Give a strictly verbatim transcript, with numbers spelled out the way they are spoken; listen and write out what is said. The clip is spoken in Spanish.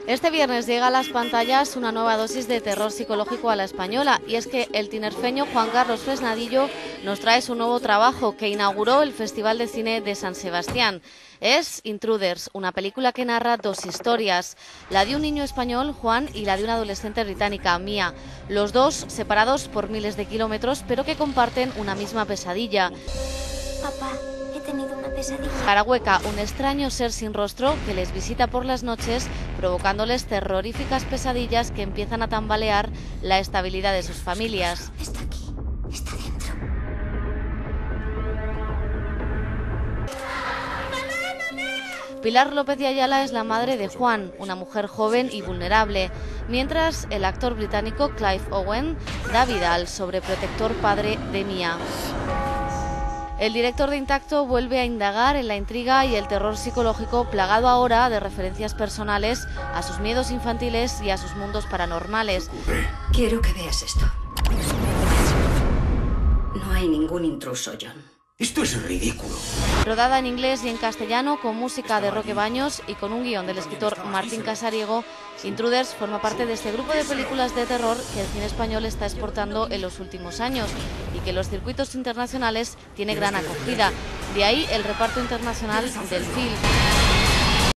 Este viernes llega a las pantallas una nueva dosis de terror psicológico a la española, y es que el tinerfeño Juan Carlos Fresnadillo nos trae su nuevo trabajo que inauguró el Festival de Cine de San Sebastián. Es Intruders, una película que narra dos historias, la de un niño español, Juan, y la de una adolescente británica, Mia. Los dos separados por miles de kilómetros, pero que comparten una misma pesadilla. Papá, he tenido una pesadilla. Carahueca, un extraño ser sin rostro que les visita por las noches, provocándoles terroríficas pesadillas que empiezan a tambalear la estabilidad de sus familias. Está aquí, está dentro. Pilar López de Ayala es la madre de Juan, una mujer joven y vulnerable, mientras el actor británico Clive Owen da vida al sobreprotector padre de Mia. El director de Intacto vuelve a indagar en la intriga y el terror psicológico, plagado ahora de referencias personales a sus miedos infantiles y a sus mundos paranormales. Quiero que veas esto. No hay ningún intruso, John. Esto es ridículo. Rodada en inglés y en castellano, con música de Roque Baños y con un guión del escritor Martín Casariego, Intruders forma parte de este grupo de películas de terror que el cine español está exportando en los últimos años y que en los circuitos internacionales tiene gran acogida. De ahí el reparto internacional del film.